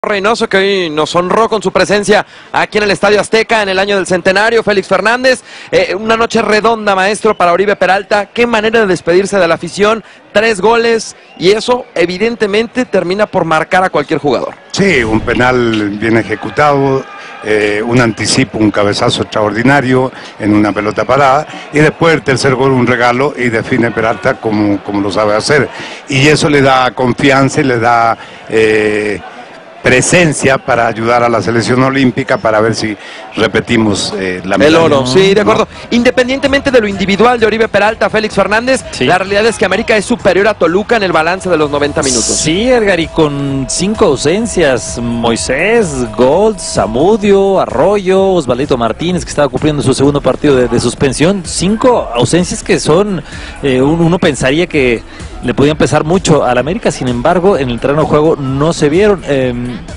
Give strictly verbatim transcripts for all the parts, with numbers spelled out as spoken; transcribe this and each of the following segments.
Reynoso, que hoy nos honró con su presencia aquí en el Estadio Azteca en el año del centenario. Félix Fernández, eh, una noche redonda, maestro, para Oribe Peralta. Qué manera de despedirse de la afición, tres goles, y eso evidentemente termina por marcar a cualquier jugador. Sí, un penal bien ejecutado, eh, un anticipo, un cabezazo extraordinario en una pelota parada, y después el tercer gol un regalo, y define Peralta como, como lo sabe hacer, y eso le da confianza y le da eh, presencia para ayudar a la selección olímpica para ver si repetimos eh, la medalla. El oro, sí, de acuerdo. ¿No? Independientemente de lo individual de Oribe Peralta, Félix Fernández, sí, la realidad es que América es superior a Toluca en el balance de los noventa minutos. Sí, Edgar, y con cinco ausencias: Moisés, Gold, Zamudio, Arroyo, Osvaldito Martínez, que estaba cumpliendo su segundo partido de, de suspensión. Cinco ausencias que son, eh, uno pensaría que le podían pesar mucho al América, sin embargo, en el terreno de juego no se vieron. Eh,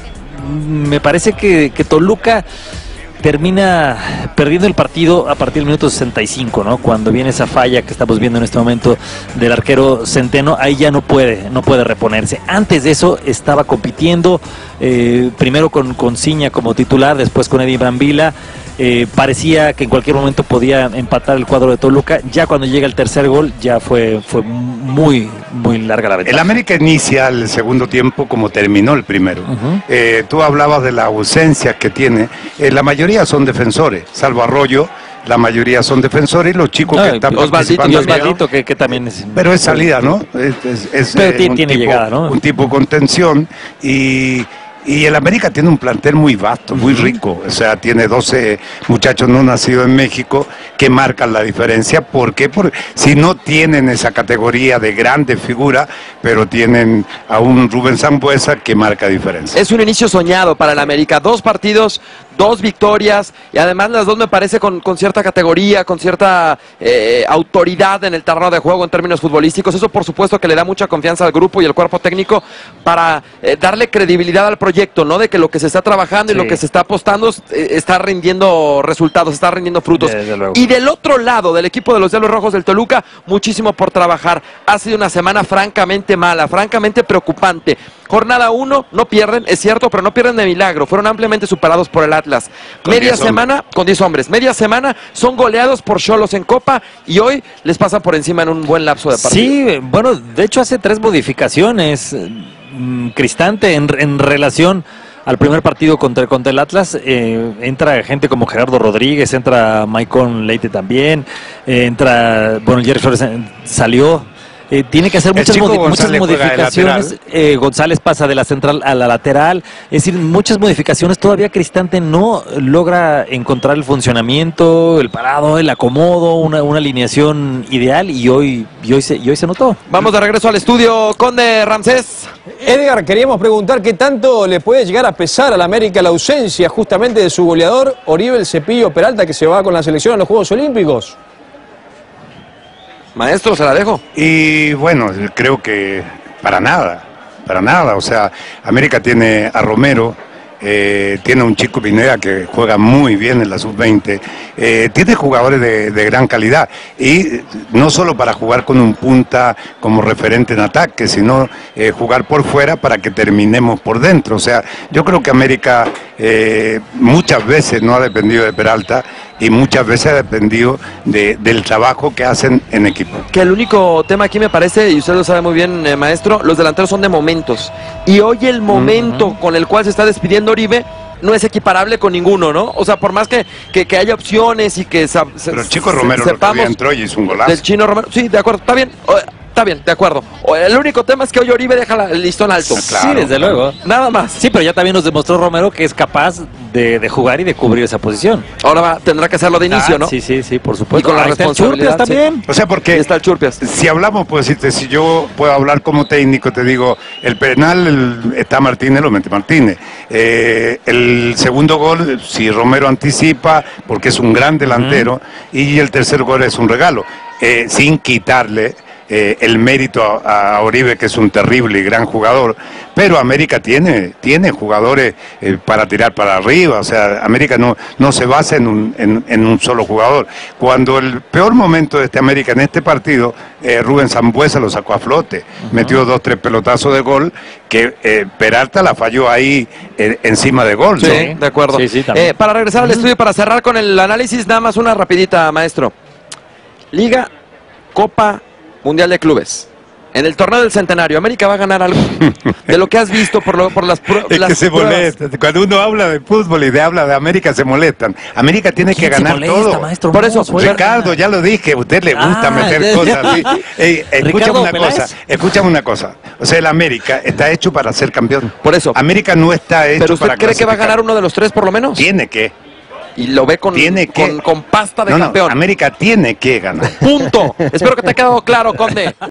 me parece que, que Toluca termina perdiendo el partido a partir del minuto sesenta y cinco, ¿no? Cuando viene esa falla que estamos viendo en este momento del arquero Centeno, ahí ya no puede, no puede reponerse. Antes de eso estaba compitiendo, eh, primero con, con Ciña como titular, después con Eddie Brambila. Eh, parecía que en cualquier momento podía empatar el cuadro de Toluca. Ya cuando llega el tercer gol ya fue, fue muy, muy larga la ventaja. El América inicia el segundo tiempo como terminó el primero. Uh-huh. eh, tú hablabas de la ausencia que tiene. Eh, la mayoría son defensores, salvo Arroyo. La mayoría son defensores y los chicos no, que están participando. Osvaldito, que, que también es... Pero es salida, ¿no? Es, es, es, Pero eh, tiene, tiene tipo, llegada, ¿no? Un tipo con tensión y... Y el América tiene un plantel muy vasto, muy rico, o sea, tiene doce muchachos no nacidos en México que marcan la diferencia. ¿Por qué? Porque si no tienen esa categoría de grandes figuras, pero tienen a un Rubén Sambueza que marca diferencia. Es un inicio soñado para el América, dos partidos, dos victorias, y además las dos me parece con, con cierta categoría, con cierta eh, autoridad en el terreno de juego en términos futbolísticos. Eso por supuesto que le da mucha confianza al grupo y al cuerpo técnico para eh, darle credibilidad al proyecto, ¿no? De que lo que se está trabajando sí. y lo que se está apostando eh, está rindiendo resultados, está rindiendo frutos. Y del otro lado, del equipo de los Diablos Rojos del Toluca, muchísimo por trabajar. Ha sido una semana francamente mala, francamente preocupante. Jornada uno, no pierden, es cierto, pero no pierden de milagro. Fueron ampliamente superados por el Atlas. Con Media semana, hombres. con diez hombres. Media semana son goleados por Xolos en Copa y hoy les pasan por encima en un buen lapso de partido. Sí, bueno, de hecho hace tres modificaciones, mmm, Cristante, en, en relación al primer partido contra, contra el Atlas. Eh, entra gente como Gerardo Rodríguez, entra Maicon Leite también, eh, entra, bueno, Jerry Flores salió. Eh, tiene que hacer muchas, modi muchas modificaciones. Eh, González pasa de la central a la lateral. Es decir, muchas modificaciones. Todavía Cristante no logra encontrar el funcionamiento, el parado, el acomodo, una, una alineación ideal. Y hoy, y, hoy se, y hoy se notó. Vamos de regreso al estudio, Conde Ramsés. Edgar, queríamos preguntar qué tanto le puede llegar a pesar al América la ausencia justamente de su goleador, Oribe el Cepillo Peralta, que se va con la selección a los Juegos Olímpicos. Maestro, se la dejo. Y bueno, creo que para nada, para nada. O sea, América tiene a Romero, eh, tiene un chico Pineda que juega muy bien en la sub veinte, eh, tiene jugadores de, de gran calidad. Y no solo para jugar con un punta como referente en ataque, sino eh, jugar por fuera para que terminemos por dentro. O sea, yo creo que América eh, muchas veces no ha dependido de Peralta, y muchas veces ha dependido de, del trabajo que hacen en equipo. Que el único tema aquí me parece, y usted lo sabe muy bien, eh, maestro, los delanteros son de momentos. Y hoy el momento uh-huh. con el cual se está despidiendo Oribe no es equiparable con ninguno, ¿no? O sea, por más que, que, que haya opciones y que... Se, Pero el chico Romero sepamos, entró y hizo un golazo. Del chino Romero, sí, de acuerdo, está bien. Está bien, de acuerdo. El único tema es que hoy Oribe deja la, el listón alto. Claro, sí, desde luego. Nada más. Sí, pero ya también nos demostró Romero que es capaz de, de jugar y de cubrir esa posición. Ahora va, tendrá que hacerlo de inicio, ah, ¿no? Sí, sí, sí, por supuesto. Y con la Ahí responsabilidad está el Churpias también. Sí. O sea, porque está el Churpias. Si hablamos, pues decirte, si yo puedo hablar como técnico, te digo, el penal el, está Martínez, lo mete Martínez. Eh, el segundo gol, si Romero anticipa, porque es un gran delantero, uh-huh. y el tercer gol es un regalo, eh, sin quitarle eh, el mérito a, a Oribe, que es un terrible y gran jugador, pero América tiene, tiene jugadores eh, para tirar para arriba, o sea, América no, no se basa en un, en, en un solo jugador. Cuando el peor momento de este América en este partido, eh, Rubén Sambueza lo sacó a flote, uh-huh. metió dos, tres pelotazos de gol, que eh, Peralta la falló ahí eh, encima de gol. Sí, ¿no? de acuerdo. Sí, sí, eh, para regresar al uh-huh. estudio, para cerrar con el análisis, nada más una rapidita, maestro. Liga, Copa, Mundial de Clubes. En el torneo del Centenario, ¿América va a ganar algo? De lo que has visto por, lo, por las, pruebas. Es las que se molesta. Cuando uno habla de fútbol y de habla de América, se molestan. América tiene que ganar molesta, todo. Maestro, por eso, no, Ricardo, ya lo dije, a usted le gusta ah, meter cosas así. Ey, escúchame una Peláez. cosa, escúchame una cosa. O sea, el América está hecho para ser campeón. Por eso. América no está hecho ¿Pero usted para cree que va a clasificar. ganar uno de los tres por lo menos? Tiene que. Y lo ve con, Tiene que. con, con pasta de No, no, campeón. América tiene que ganar. Punto. Espero que te haya quedado claro, Conde.